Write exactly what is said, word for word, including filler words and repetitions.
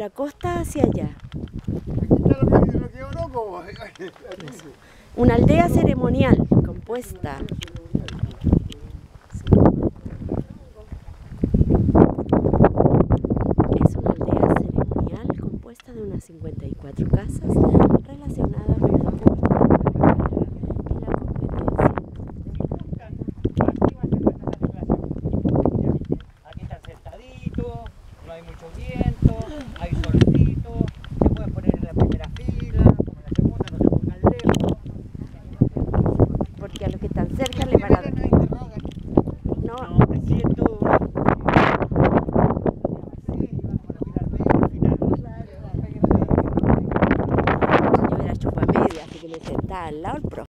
la costa hacia allá. Una aldea ceremonial compuesta. Es una aldea ceremonial compuesta de unas cincuenta y cuatro casas relacionadas con la cultura y la competencia. Aquí están sentaditos, no hay mucho viento, hay solcito, se pueden poner en la primera fila, como en la segunda, no se pongan lejos. Porque a los que están cerca le van a dar. No, No, me siento. yo era chupa media, así que me sentaba al lado el profe.